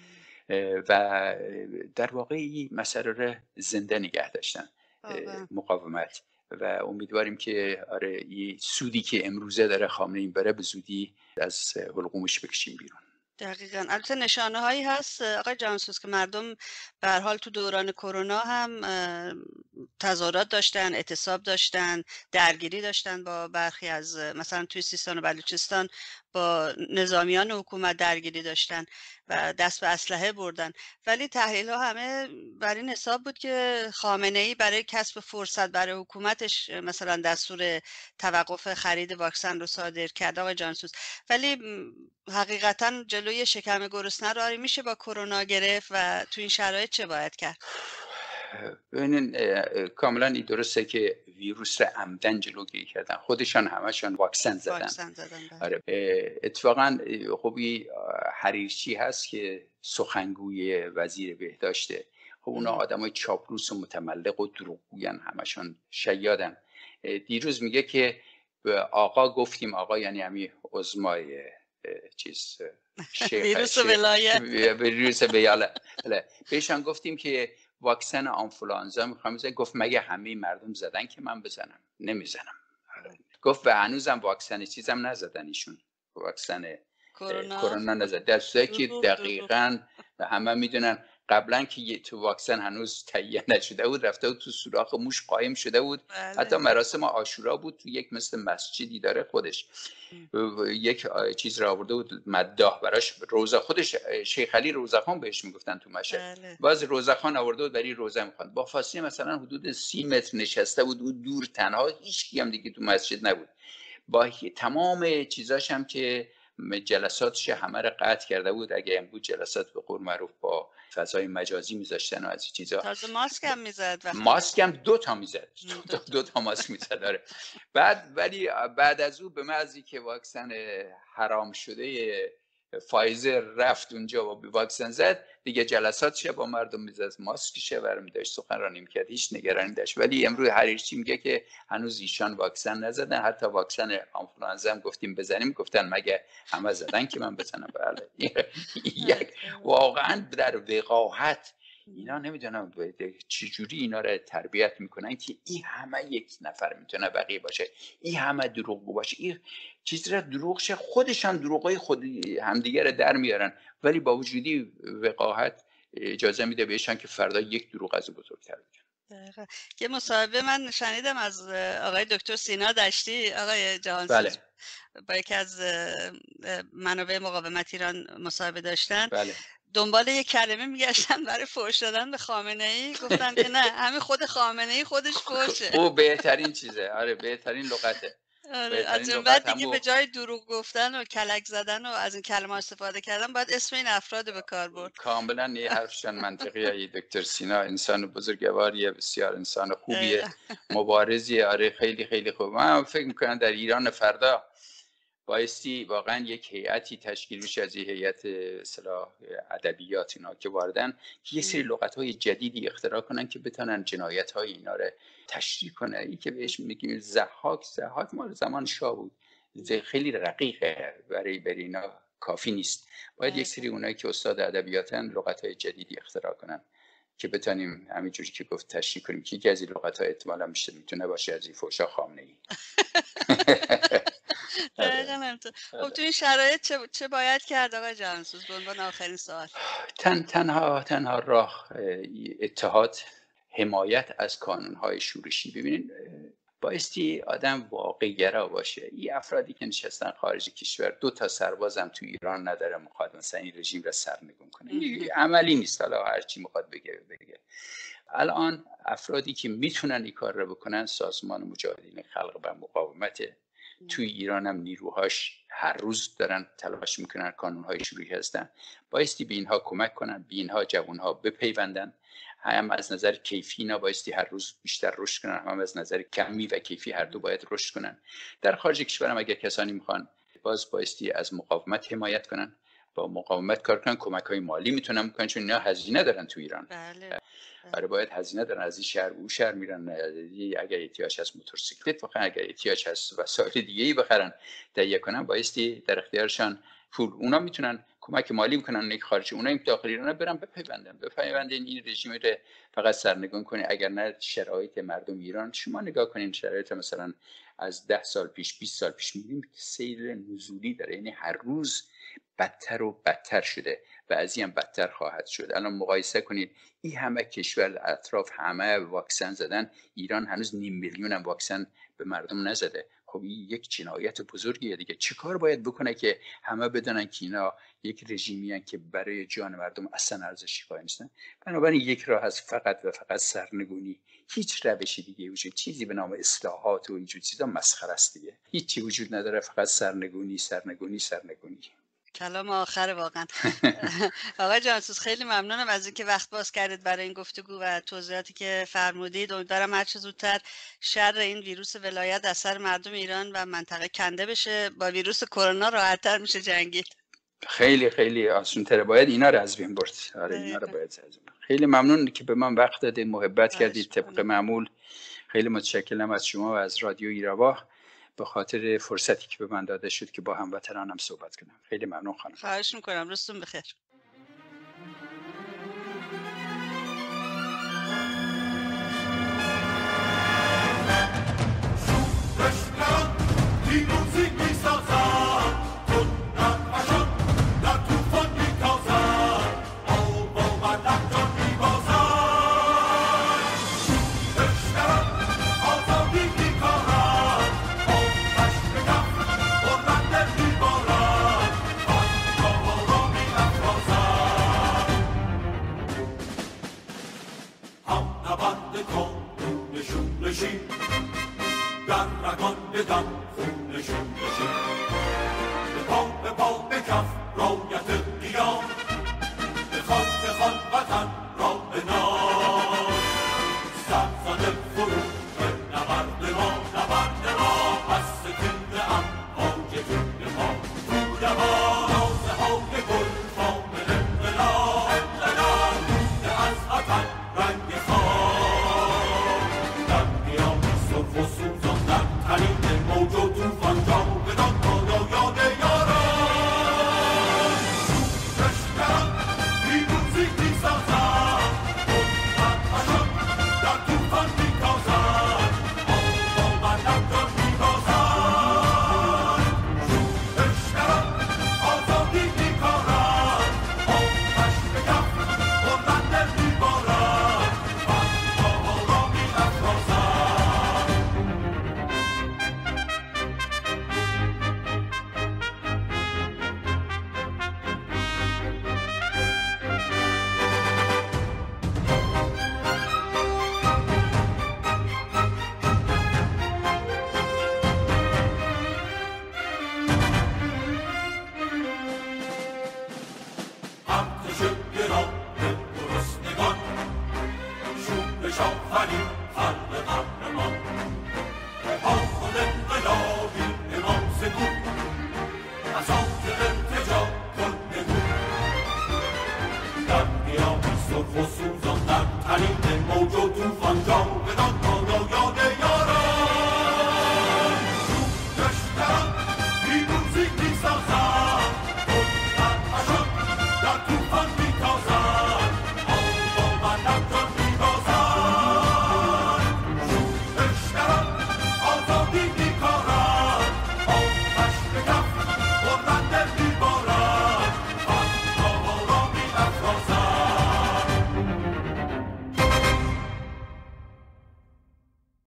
و در واقع این مسئله رو زنده نگه داشتن مقاومت و امیدواریم که آره این سودی که امروزه داره خامنه‌ای بره به زودی از حلقومش بکشیم بیرون. دقیقاً. البته نشانه هایی هست آقای جانسوس که مردم به هر حال تو دوران کرونا هم تظاهرات داشتن، اعتصاب داشتن، درگیری داشتن با برخی از، مثلا توی سیستان و بلوچستان با نظامیان حکومت درگیری داشتن و دست به اسلحه بردن. ولی تحلیل ها همه بر این حساب بود که خامنه‌ای برای کسب فرصت برای حکومتش مثلا دستور توقف خرید واکسن رو صادر کرد آقای جانسوس. ولی حقیقتا جلوی شکم گرسنه رو میشه با کرونا گرفت و تو این شرایط چه باید کرد؟ ببینین کاملا این درسته که ویروس رو عمدن جلوگیری کردن، خودشان همشان واکسن زدن. آره. اتفاقا خوبی حریرچی هست که سخنگوی وزیر بهداشته. خب اونا آدمای چاپلوس و متملق و دروغگوین، همشان شیادن. دیروز میگه که آقا گفتیم، آقا یعنی همین عظمای چیز ویروس ولایت، ویروس ولایت، بهشان گفتیم که واکسن آنفولانزا میخوام بزنم. گفت مگه همه مردم زدن که من بزنم؟ نمیزنم. گفت و هنوزم واکسن چیزم نزدن ایشون، واکسن کرونا نزد، در صورتی که دقیقاً همه میدونن قبلا که تو واکسن هنوز تهیه نشده بود رفته بود تو سوراخ موش قایم شده بود. حتی مراسم عاشورا بود تو یک مثل مسجدی داره خودش، یک چیز را آورده بود مداح براش، روزه خودش شیخ علی روزخان بهش میگفتن تو مشهد. باز روزخان آورده بود برای روزه میخواند، با فاصله مثلا حدود 30 متر نشسته بود و دور، تنها، هیچ کی هم دیگه تو مسجد نبود. با تمام چیزاش هم که جلساتش همه رو قطع کرده بود. اگه این بود جلسات به قول معروف با فضای مجازی میذاشتن و از چیزا. تازه ماسک هم میزد، ماسک هم 2 تا میزد، 2 تا ماسک میزد. داره. ولی بعد از او به محضی که واکسن حرام شده فایزر رفت اونجا و واکسن زد، دیگه جلساتش با مردم میزد، ماسکش برمی داشت، سخنرانی میکرد، هیچ نگرانی داشت. ولی امروز حریرچی میگه که هنوز ایشان واکسن نزدن، حتی واکسن آنفولانزا هم گفتیم بزنیم، گفتن مگه همه زدن که من بزنم. بله. یک واقعا در وقاحت اینا نمیدونم چجوری اینا رو تربیت میکنن که این همه یک نفر میتونه بقیه باشه، این همه دروغگو باشه، این چیز را دروغ شه، خودشان دروغای خود همدیگه رو در میارن. ولی با وجودی وقاحت اجازه میده بهشان که فردا یک دروغ از بزرگتر بگن. یه مصاحبه من شنیدم از آقای دکتر سینا دشتی، آقای جهانسوز، بله. با یکی از منابع مقاومت ایران مصاحبه داشتن. بله. دنبال یک کلمه میگشتن برای فحش دادن به خامنه‌ای، گفتن که نه، همین خود خامنه‌ای خودش فحشه. او بهترین چیزه. آره بهترین لغته. از این بعد دیگه به جای دروغ گفتن و کلک زدن و از این کلمات استفاده کردن باید اسم این افراد به کار برد. کاملا یه حرفشان منطقیه. دکتر سینا انسان بزرگواریه، بسیار انسان خوبیه، مبارزیه. آره خیلی خیلی خوب. من فکر میکنم در ایران فردا بایستی واقعا یک هیئتی تشکیل بشه از این هیئت اصطلاح ادبیات اینا که واردن، که یه سری لغت‌های جدیدی اختراع کنن که بتونن جنایت‌های اینا رو تشریح کنه. این که بهش میگیم ضحاک مال زمان شاه بود، خیلی رقیقه، برای اینا کافی نیست. باید یک سری اونایی که استاد ادبیاتن لغت‌های جدیدی اختراع کنن که بتونیم همینجوری که گفت تشریح کنیم که یکی از این لغت‌ها احتمالاً میتونه باشه از این فحشا خامنه‌ای. دقیقاً همینطور. خب تو این شرایط چه باید کرد آقای جهانسوز؟ به عنوان آخرین سوال. تنها راه اتحاد، حمایت از کانون‌های شورشی. ببینید بایستی آدم واقعی گرا باشه. این افرادی که نشستن خارج کشور، 2 سربازم تو ایران نداره مخاطب مثلا این رژیم را سرنگون کنه، عملی نیست. حالا هر چی میخواد بگه. الان افرادی که میتونن این کار رو بکنن سازمان مجاهدین خلق و مقاومت. توی ایران هم نیروهاش هر روز دارن تلاش میکنن، کانونهای شروعی هستن. بایستی به اینها کمک کنن، به اینها جوانها بپیوندن. هم از نظر کیفی اینا بایستی هر روز بیشتر رشد کنن، هم از نظر کمی و کیفی هر دو باید رشد کنن. در خارج کشور هم اگر کسانی میخوان، بایستی از مقاومت حمایت کنن، با مقاومت کار کنن. کمک‌های مالی میتونن بکنن چون اینا هزینه دارن تو ایران. برای باید هزینه دارن، از این شهر به اون شهر میرن، اگر احتیاج هست موتورسیکلت بخرن، اگر احتیاج هست وسایل دیگه‌ای بخرن، تهیه کنن. بایستی در اختیارشان پول، اونا میتونن کمک مالی میکنن. یک خارجی اونا این داخل ایران برن بپیوندن این رژیم رو فقط سرنگون کنه. اگر نه شرایط مردم ایران، شما نگاه کنین شرایط مثلا از 10 سال پیش 20 سال پیش می‌بینیم سیر نزولی داره، یعنی هر روز بدتر و بدتر شده و از این هم بدتر خواهد شد. الان مقایسه کنید، این همه کشور اطراف همه واکسن زدن، ایران هنوز 500,000 هم واکسن به مردم نزده. خب این یک جنایت بزرگیه دیگه. چه کار باید بکنه که همه بدونن که اینا یک رژیمی هستن که برای جان مردم اصلا ارزشی قائل نیستن؟ بنابراین یک راه از فقط و فقط سرنگونی. هیچ روشی دیگه وجود، چیزی به نام اصلاحات و اینجور چیزا مسخره است دیگه. هیچی وجود نداره، فقط سرنگونی. کلام آخر واقعا. آقای جهانسوز خیلی ممنونم از اینکه وقت باز کردید برای این گفتگو و توضیحاتی که فرمودید. امیدوارم هر چه زودتر شر این ویروس ولایت از سر مردم ایران و منطقه کنده بشه. با ویروس کرونا راحت‌تر میشه جنگید. خیلی خیلی آسان‌تره. باید اینا رو از بین برد. آره اینا رو باید از بین. خیلی ممنون که به من وقت دادید، محبت کردید طبق معمول. خیلی متشکرم از شما و از رادیو ایرواح به خاطر فرصتی که به من داده شد که با هموطنانم صحبت کنم. خیلی ممنون خانم. خواهش میکنم. روزتون بخیر. آفرین خلق